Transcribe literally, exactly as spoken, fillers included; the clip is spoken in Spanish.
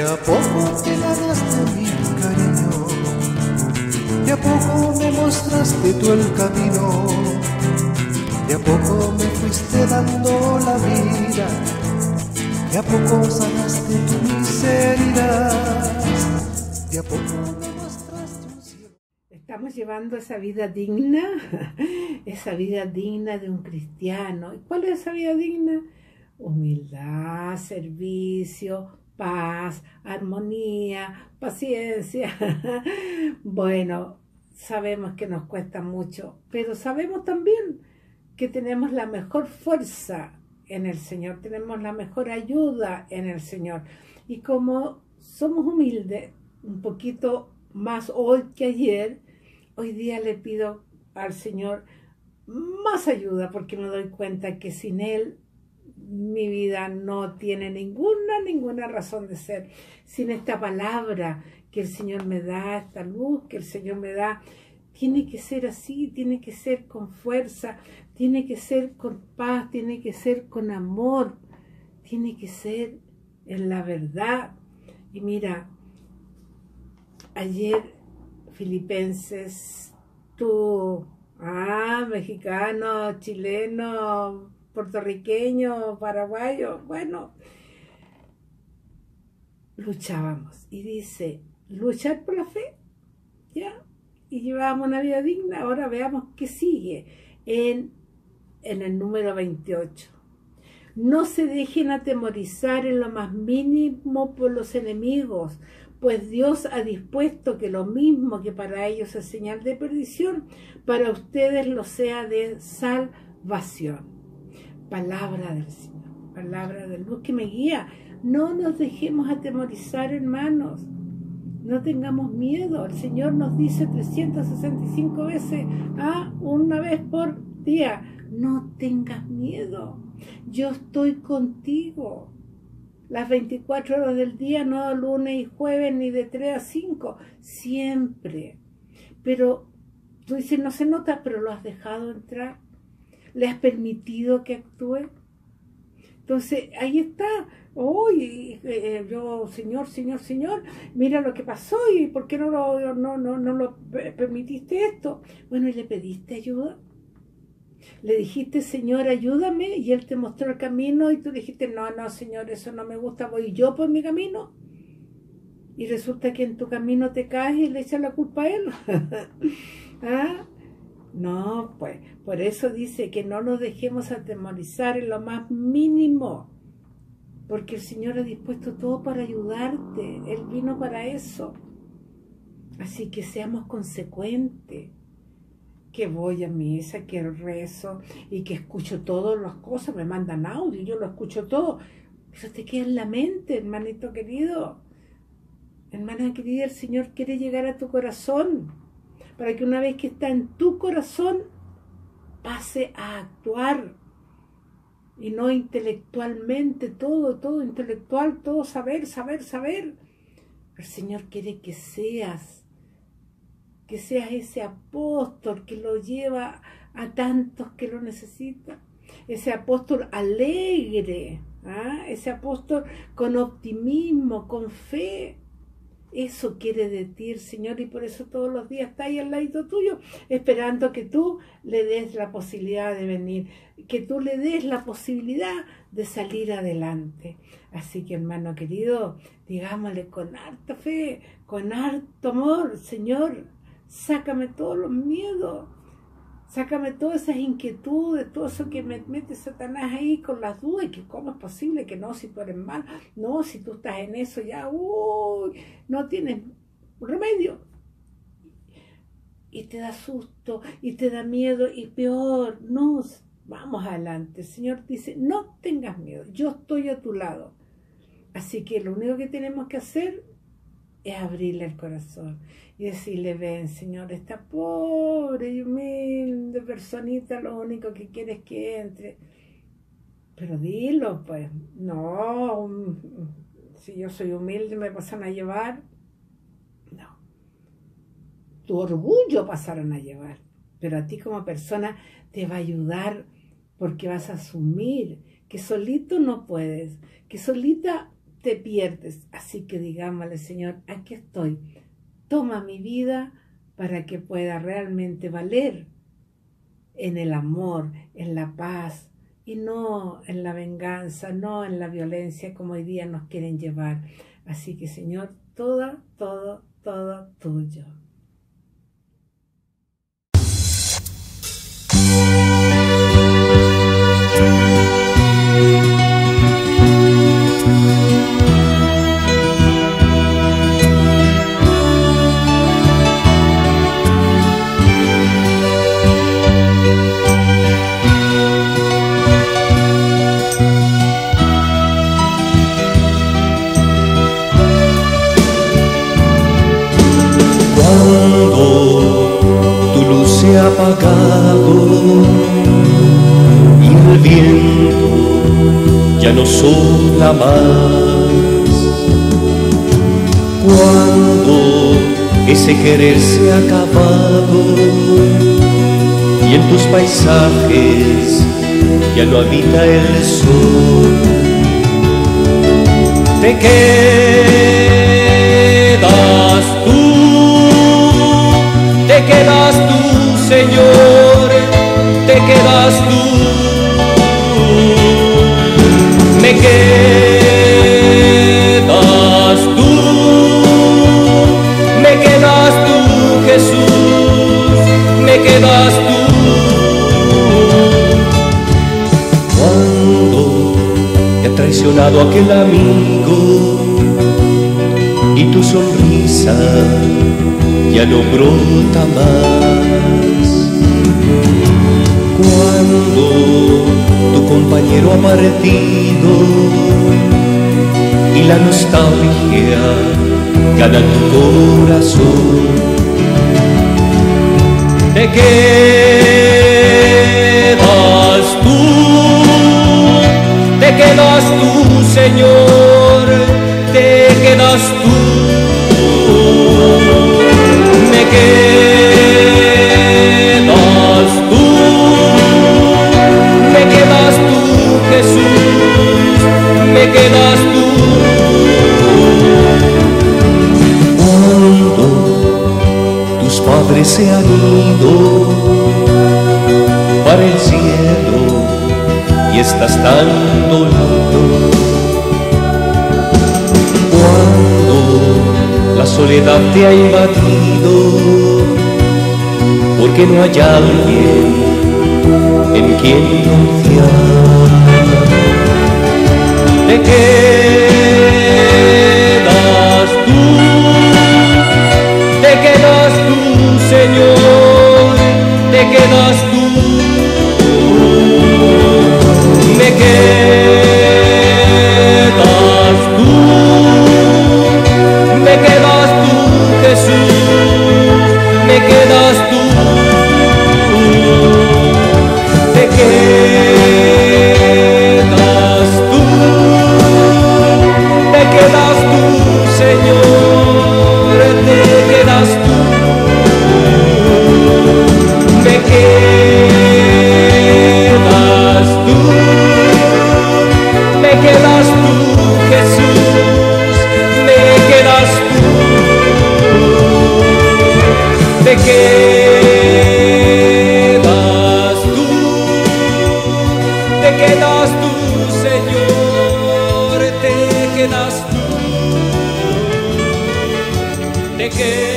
a poco te ganaste mi cariño, de a poco me mostraste tú el camino, de a poco me fuiste dando la vida, de a poco sanaste tu miseria, de a poco me mostraste un cielo. Estamos llevando esa vida digna, esa vida digna de un cristiano. ¿Y cuál es esa vida digna? Humildad, servicio, paz, armonía, paciencia. Bueno, sabemos que nos cuesta mucho, pero sabemos también que tenemos la mejor fuerza en el Señor, tenemos la mejor ayuda en el Señor. Y como somos humildes, un poquito más hoy que ayer, hoy día le pido al Señor más ayuda, porque me doy cuenta que sin Él mi vida no tiene ninguna, ninguna razón de ser. Sin esta palabra que el Señor me da, esta luz que el Señor me da, tiene que ser así, tiene que ser con fuerza, tiene que ser con paz, tiene que ser con amor, tiene que ser en la verdad. Y mira, ayer Filipenses, tú, ah, mexicano, chileno, puertorriqueño, paraguayo, bueno, luchábamos. Y dice, luchar por la fe, ¿ya? Y llevábamos una vida digna. Ahora veamos qué sigue en, en el número veintiocho. No se dejen atemorizar en lo más mínimo por los enemigos, pues Dios ha dispuesto que lo mismo que para ellos es señal de perdición, para ustedes lo sea de salvación. Palabra del Señor, palabra de luz que me guía. No nos dejemos atemorizar, hermanos. No tengamos miedo. El Señor nos dice trescientas sesenta y cinco veces, ah, una vez por día, no tengas miedo. Yo estoy contigo. Las veinticuatro horas del día, no lunes y jueves, ni de tres a cinco, siempre. Pero tú dices, no se nota, pero lo has dejado entrar. ¿Le has permitido que actúe? Entonces, ahí está. Oye, oh, eh, yo, Señor, Señor, Señor, mira lo que pasó y ¿por qué no lo, no, no, no lo permitiste esto? Bueno, ¿y le pediste ayuda? Le dijiste, Señor, ayúdame, y Él te mostró el camino y tú dijiste, no, no, Señor, eso no me gusta, voy yo por mi camino. Y resulta que en tu camino te caes y le echas la culpa a Él. ¿Ah? No, pues, por eso dice que no nos dejemos atemorizar en lo más mínimo, porque el Señor ha dispuesto todo para ayudarte, Él vino para eso. Así que seamos consecuentes, que voy a misa, que rezo y que escucho todas las cosas, me mandan audio, yo lo escucho todo, eso te queda en la mente, hermanito querido. Hermana querida, el Señor quiere llegar a tu corazón, para que una vez que está en tu corazón, pase a actuar, y no intelectualmente, todo, todo intelectual, todo saber, saber, saber. El Señor quiere que seas, que seas ese apóstol que lo lleva a tantos que lo necesitan, ese apóstol alegre, ¿ah? Ese apóstol con optimismo, con fe. Eso quiere de ti el Señor, y por eso todos los días está ahí al lado tuyo, esperando que tú le des la posibilidad de venir, que tú le des la posibilidad de salir adelante. Así que, hermano querido, digámosle con harta fe, con harto amor, Señor, sácame todos los miedos, sácame todas esas inquietudes, todo eso que me mete Satanás ahí con las dudas, que cómo es posible que no, si tú eres mal, no, si tú estás en eso ya, uy, no tienes remedio. Y te da susto, y te da miedo, y peor, no, vamos adelante. El Señor dice, no tengas miedo, yo estoy a tu lado. Así que lo único que tenemos que hacer es abrirle el corazón y decirle, ven, Señor, esta pobre y humilde personita, lo único que quiere es que entre. Pero dilo, pues, no, si yo soy humilde me pasan a llevar. No, tu orgullo pasaron a llevar, pero a ti como persona te va a ayudar, porque vas a asumir que solito no puedes, que solita te pierdes. Así que digámosle, Señor, aquí estoy. Toma mi vida para que pueda realmente valer en el amor, en la paz, y no en la venganza, no en la violencia como hoy día nos quieren llevar. Así que, Señor, todo, todo, todo tuyo. Apagado y el viento ya no sopla más. Cuando ese querer se ha acabado y en tus paisajes ya no habita el sol, te quedas tú, te quedas tú, Señor, te quedas tú, me quedas tú, me quedas tú, Jesús, me quedas tú. Cuando te ha traicionado aquel amigo y tu sonrisa ya no brota más, cuando tu compañero ha partido y la nostalgia gana tu corazón, te quedas tú, te quedas tú, Señor, te quedas tú. Me quedas tú, me quedas tú, Jesús, me quedas tú. Cuando tus padres se han ido para el cielo y estás tan dolido, cuando la soledad te ha invadido, porque no hay alguien en quien confiar, te quedas tú, te quedas tú, Señor, te quedas tú, me quedas tú, me quedas tú, Jesús, me quedas tú, te quedas tú, te quedas tú, Señor, te quedas tú, me quedas tú, me quedas tú, Jesús, me quedas tú. Te quedas tú, te quedas tú, Señor, te quedas tú, te quedas.